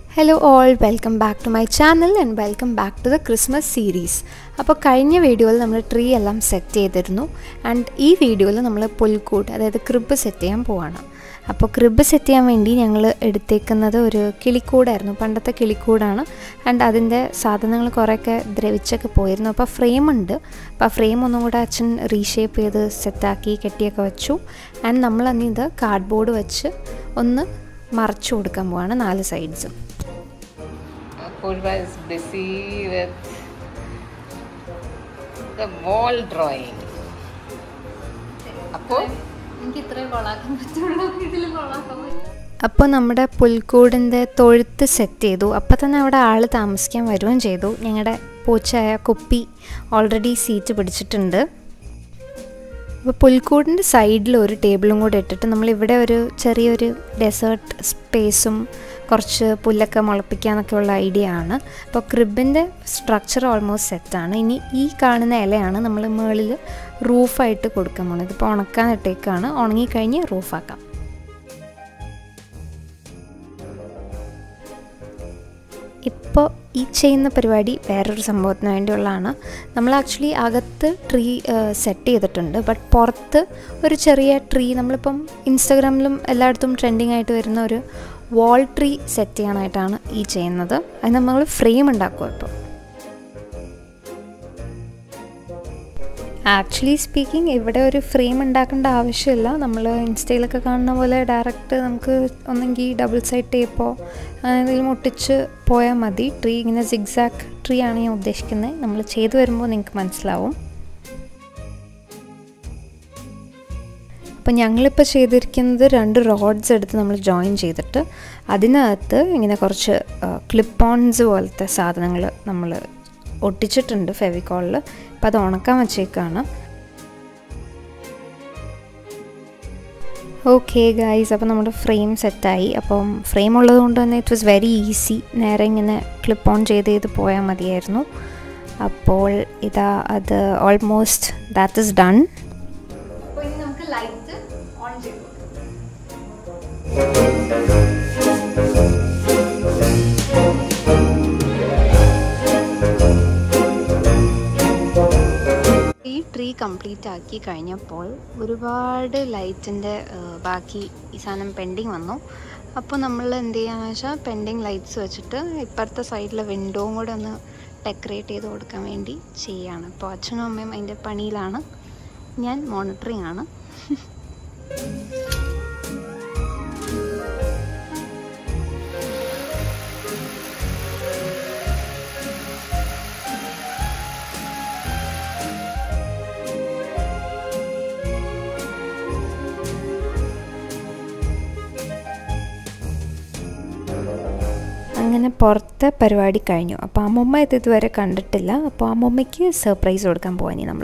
Hello all, welcome back to my channel and welcome back to the Christmas series. അപ്പോൾ കഴിഞ്ഞ വീഡിയോയിൽ നമ്മൾ tree എല്ലാം സെറ്റ് ചെയ്തിരുന്നു ആൻഡ് ഈ വീഡിയോയിൽ നമ്മൾ പുൽക്കൂട് അതായത് ക്രിബ് സെറ്റ് ചെയ്യാൻ പോവാണ്. അപ്പോൾ ക്രിബ് സെറ്റ് ചെയ്യാൻ വേണ്ടി ഞങ്ങൾ എടുത്തേക്കുന്നത് ഒരു കിളിക്കൂടായിരുന്നു, പണ്ടത്തെ കിളിക്കൂടാണ്. ആൻഡ് അതിൻ്റെ സാധനങ്ങൾ കുറേയൊക്കെ ദ്രവിച്ചൊക്കെ പോയിരുന്നു. അപ്പോൾ ഫ്രെയിം ഉണ്ട്, അപ്പോൾ ആ ഫ്രെയിം ഒന്നും കൂടെ അച്ഛൻ റീഷേപ്പ് ചെയ്ത് സെറ്റാക്കി കെട്ടിയൊക്കെ വെച്ചു. ആൻഡ് നമ്മളന്ന് ഇത് കാർഡ്ബോർഡ് വെച്ച് ഒന്ന് മറച്ചു കൊടുക്കാൻ പോവാണ് 4 സൈഡ്സും. Purva is busy with the wall drawing. അപ്പോൾ നമ്മുടെ പുൽക്കൂടിൻ്റെ തൊഴുത്ത് സെറ്റ് ചെയ്തു. അപ്പോൾ തന്നെ അവിടെ ആൾ താമസിക്കാൻ വരികയും ചെയ്തു. ഞങ്ങളുടെ പൂച്ചയായ കുപ്പി ഓൾറെഡി സീറ്റ് പിടിച്ചിട്ടുണ്ട്. അപ്പോൾ പുൽക്കൂടിൻ്റെ സൈഡിൽ ഒരു ടേബിളും കൂടെ ഇട്ടിട്ട് നമ്മളിവിടെ ഒരു ചെറിയൊരു ഡെസേർട്ട് സ്പേസും കുറച്ച് പുല്ലൊക്കെ മുളപ്പിക്കാനൊക്കെ ഉള്ള ഐഡിയ ആണ്. അപ്പോൾ ക്രിബിൻ്റെ സ്ട്രക്ചർ ഓൾമോസ്റ്റ് സെറ്റാണ്. ഇനി ഈ കാണുന്ന ഇലയാണ് നമ്മൾ മുകളിൽ റൂഫായിട്ട് കൊടുക്കാൻ പോകുന്നത്. ഇതിപ്പോൾ ഉണക്കാനിട്ടേക്കാണ്, ഉണങ്ങിക്കഴിഞ്ഞ് റൂഫാക്കാം. ഇപ്പോൾ ഈ ചെയ്യുന്ന പരിപാടി വേറൊരു സംഭവത്തിന് വേണ്ടിയുള്ളതാണ്. നമ്മൾ ആക്ച്വലി അകത്ത് ട്രീ സെറ്റ് ചെയ്തിട്ടുണ്ട്, ബട്ട് പുറത്ത് ഒരു ചെറിയ ട്രീ നമ്മളിപ്പം ഇൻസ്റ്റാഗ്രാമിലും എല്ലായിടത്തും ട്രെൻഡിങ് ആയിട്ട് വരുന്ന ഒരു വാൾ ട്രീ സെറ്റ് ചെയ്യാനായിട്ടാണ് ഈ ചെയ്യുന്നത്. അത് നമ്മൾ ഫ്രെയിം ഉണ്ടാക്കുക. ഇപ്പോൾ ആക്ച്വലി സ്പീക്കിംഗ് ഇവിടെ ഒരു ഫ്രെയിം ഉണ്ടാക്കേണ്ട ആവശ്യമില്ല. നമ്മൾ ഇൻസ്റ്റയിലൊക്കെ കാണുന്ന പോലെ ഡയറക്റ്റ് നമുക്ക് ഒന്നെങ്കിൽ ഡബിൾ സൈഡ് ടേപ്പോ എന്തെങ്കിലും ഒട്ടിച്ച് പോയാൽ മതി. ട്രീ ഇങ്ങനെ സിഗ്സാക്ക് ട്രീ ആണ് ഞാൻ ഉദ്ദേശിക്കുന്നത്. നമ്മൾ ചെയ്തു വരുമ്പോൾ നിങ്ങൾക്ക് മനസ്സിലാവും. അപ്പോൾ ഞങ്ങളിപ്പോൾ ചെയ്തിരിക്കുന്നത് 2 റോഡ്സ് എടുത്ത് നമ്മൾ ജോയിൻ ചെയ്തിട്ട് അതിനകത്ത് ഇങ്ങനെ കുറച്ച് ക്ലിപ്പ് ഓൺസ് പോലത്തെ സാധനങ്ങൾ നമ്മൾ ഒട്ടിച്ചിട്ടുണ്ട് ഫെവിക്കോളിൽ. അപ്പോൾ അത് ഉണക്കാൻ വെച്ചേക്കാണ്. ഓക്കെ ഗൈസ്, അപ്പോൾ നമ്മുടെ ഫ്രെയിം സെറ്റായി. അപ്പം ഫ്രെയിം ഉള്ളത് കൊണ്ട് തന്നെ ഇറ്റ് വാസ് വെരി ഈസി. നേരെ ഇങ്ങനെ ക്ലിപ്പ് ഓൺ ചെയ്ത് പോയാൽ മതിയായിരുന്നു. അപ്പോൾ ഇതാ അത് ഓൾമോസ്റ്റ് ദാറ്റ് ഈസ് ഡൺ. അപ്പോൾ ഇനി നമുക്ക് ലൈറ്റ് ഓൺ ചെയ്തു. ഈ ട്രീ കംപ്ലീറ്റ് ആക്കി കഴിഞ്ഞപ്പോൾ ഒരുപാട് ലൈറ്റിൻ്റെ ബാക്കി ഈ സാധനം പെൻഡിങ് വന്നു. അപ്പോൾ നമ്മൾ എന്ത് ചെയ്യാന്ന് വെച്ചാൽ പെൻഡിങ് ലൈറ്റ്സ് വെച്ചിട്ട് ഇപ്പുറത്തെ സൈഡിലെ വിൻഡോവും കൂടെ ഒന്ന് ഡെക്കറേറ്റ് ചെയ്ത് കൊടുക്കാൻ വേണ്ടി ചെയ്യാണ്. അപ്പോൾ അച്ഛനും അമ്മയും അതിൻ്റെ പണിയിലാണ്, ഞാൻ മോണിറ്ററിങ് ആണ്. അങ്ങനെ പുറത്തെ പരിപാടി കഴിഞ്ഞു. അപ്പോൾ അമ്മമ്മ ഇതുവരെ കണ്ടിട്ടില്ല. അപ്പോൾ അമ്മമ്മയ്ക്ക് സർപ്രൈസ് കൊടുക്കാൻ പോവാനി നമ്മൾ.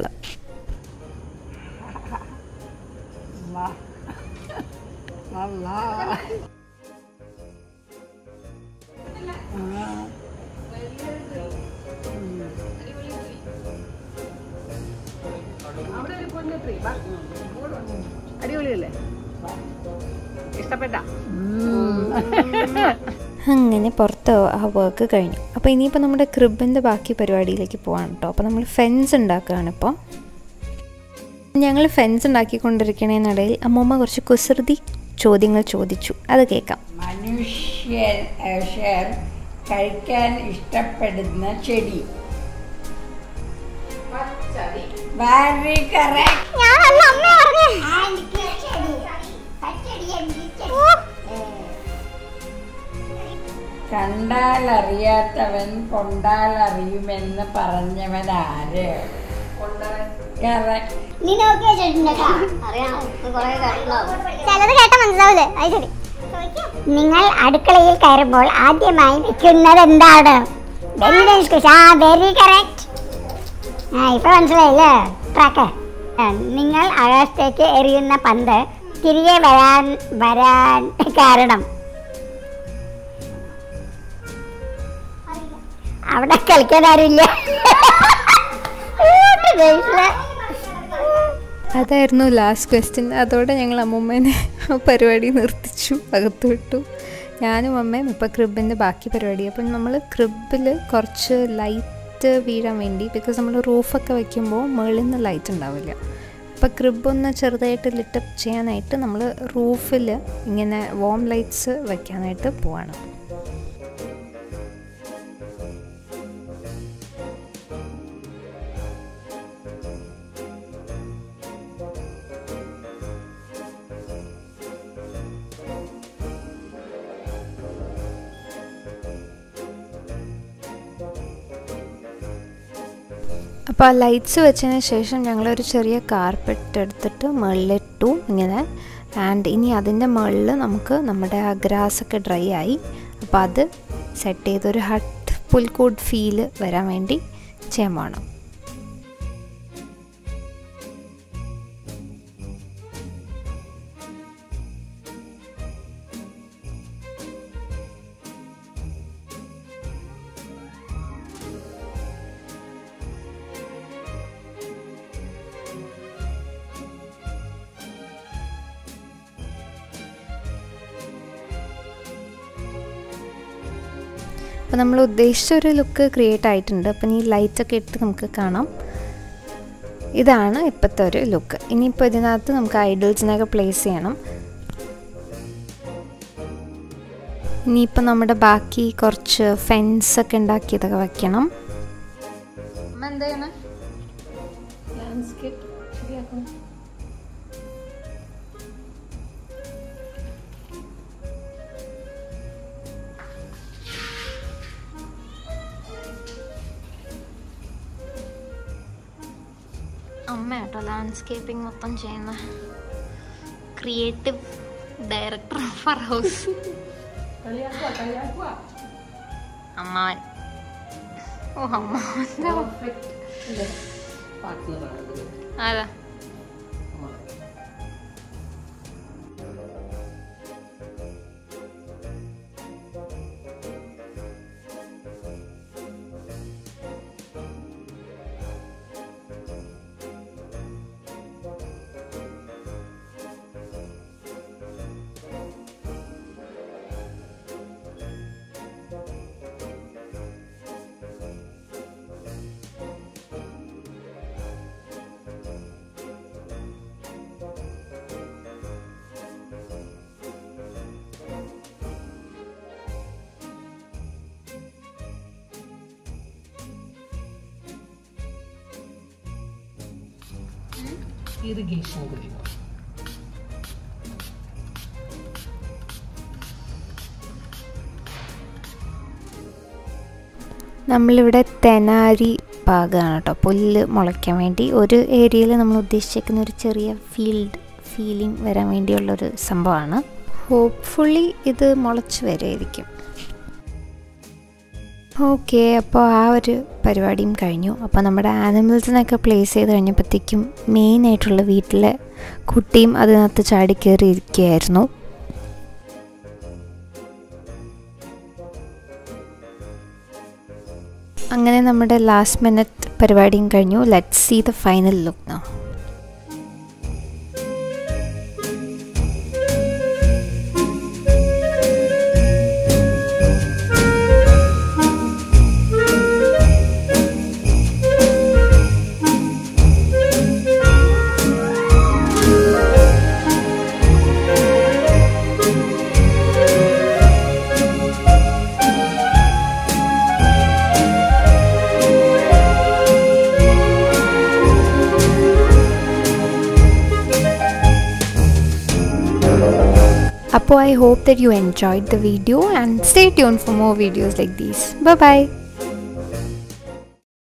അടിപൊളിയല്ലേ? ഇഷ്ടപ്പെട്ട? അങ്ങനെ പുറത്ത് ആ വർക്ക് കഴിഞ്ഞു. അപ്പോൾ ഇനിയിപ്പോൾ നമ്മുടെ ക്രിബിൻ്റെ ബാക്കി പരിപാടിയിലേക്ക് പോവാണ് കേട്ടോ. അപ്പോൾ നമ്മൾ ഫെൻസ് ഉണ്ടാക്കുകയാണ്. ഇപ്പോൾ ഞങ്ങൾ ഫെൻസ് ഉണ്ടാക്കിക്കൊണ്ടിരിക്കണതിനിടയിൽ അമ്മൂമ്മ കുറച്ച് കുസൃതി ചോദ്യങ്ങൾ ചോദിച്ചു, അത് കേൾക്കാം. മനുഷ്യർ കഴിക്കാൻ ഇഷ്ടപ്പെടുന്ന ചെടി? Very correct. കണ്ടാൽ അറിയാത്തവൻ കൊണ്ടാൽ അറിയുമെന്ന് പറഞ്ഞവൻ ആര്? നിങ്ങൾ അടുക്കളയിൽ കയറുമ്പോൾ ആദ്യമായി വെക്കുന്നത് എന്താണ്? Very correct. ഇപ്പൊ മനസ്സിലായില്ലേ ട്രാക്ക്? നിങ്ങൾ ആകാശത്തേക്ക് എറിയുന്ന പന്ത് തിരികെ വരാൻ കാരണം അവിടെ കളിക്കാൻ ആരുമില്ല. അതായിരുന്നു ലാസ്റ്റ് ക്വസ്റ്റ്യൻ. അതോടെ ഞങ്ങൾ അമ്മൂമ്മേനെ പരിപാടി നിർത്തിച്ചു, അകത്തു വിട്ടു. ഞാനും അമ്മയും ഇപ്പോൾ ക്രിബിൻ്റെ ബാക്കി പരിപാടി. അപ്പം നമ്മൾ ക്രിബിൽ കുറച്ച് ലൈറ്റ് വീഴാൻ വേണ്ടി, ബിക്കോസ് നമ്മൾ റൂഫൊക്കെ വയ്ക്കുമ്പോൾ മുകളിൽ നിന്ന് ലൈറ്റ് ഉണ്ടാവില്ല. അപ്പോൾ ക്രിബ് ഒന്ന് ചെറുതായിട്ട് ലിറ്റപ്പ് ചെയ്യാനായിട്ട് നമ്മൾ റൂഫിൽ ഇങ്ങനെ വാം ലൈറ്റ്സ് വയ്ക്കാനായിട്ട് പോവാണ്. അപ്പോൾ ആ ലൈറ്റ്സ് വെച്ചതിന് ശേഷം ഞങ്ങളൊരു ചെറിയ കാർപ്പറ്റ് എടുത്തിട്ട് മുകളിലിട്ടു ഇങ്ങനെ. ആൻഡ് ഇനി അതിൻ്റെ മുകളിൽ നമുക്ക് നമ്മുടെ ആ ഗ്രാസൊക്കെ ഡ്രൈ ആയി. അപ്പോൾ അത് സെറ്റ് ചെയ്തൊരു ഹട്ട് പുൽക്കൂട് ഫീല് വരാൻ വേണ്ടി ചെയ്യാൻ വേണം. അപ്പോൾ നമ്മൾ ഉദ്ദേശിച്ച ഒരു ലുക്ക് ക്രിയേറ്റ് ആയിട്ടുണ്ട്. അപ്പം ഈ ലൈറ്റൊക്കെ ഇട്ട് നമുക്ക് കാണാം. ഇതാണ് ഇപ്പോഴത്തെ ഒരു ലുക്ക്. ഇനിയിപ്പോൾ ഇതിനകത്ത് നമുക്ക് ഐഡൽസിനൊക്കെ പ്ലേസ് ചെയ്യണം. ഇനിയിപ്പോൾ നമ്മുടെ ബാക്കി കുറച്ച് ഫെൻസൊക്കെ ഉണ്ടാക്കിയതൊക്കെ വയ്ക്കണം. എന്താ ചെയ്യണേ? ലാൻഡ്സ്കേപ്പ് ശരിയാക്കണം. അമ്മ കേട്ടോ ലാൻഡ്സ്കേപ്പിംഗ് മൊത്തം ചെയ്യുന്ന creative director of our house. അമ്മാവൻ. ഓ അമ്മാവൻ അതാ. ഇറിഗേഷൻ കുടിക്കും. നമ്മളിവിടെ തെനാരി പാകമാണ് കേട്ടോ, പുല്ല് മുളയ്ക്കാൻ വേണ്ടി. ഒരു ഏരിയയിൽ നമ്മൾ ഉദ്ദേശിച്ചിരിക്കുന്ന ഒരു ചെറിയ ഫീലിംഗ് വരാൻ വേണ്ടിയുള്ളൊരു സംഭവമാണ്. ഹോപ്പ്ഫുള്ളി ഇത് മുളച്ച് വരെയായിരിക്കും. ഓക്കെ, അപ്പോൾ ആ ഒരു പരിപാടിയും കഴിഞ്ഞു. അപ്പോൾ നമ്മുടെ ആനിമൽസിനൊക്കെ പ്ലേസ് ചെയ്ത് കഴിഞ്ഞപ്പോഴത്തേക്കും മെയിനായിട്ടുള്ള വീട്ടിലെ കുട്ടിയും അതിനകത്ത് ചാടി കയറിയിരിക്കുകയായിരുന്നു. അങ്ങനെ നമ്മുടെ ലാസ്റ്റ് മിനിറ്റ് പരിപാടിയും കഴിഞ്ഞു. Let's see the final look now. I hope that you enjoyed the video and stay tuned for more videos like these. Bye bye.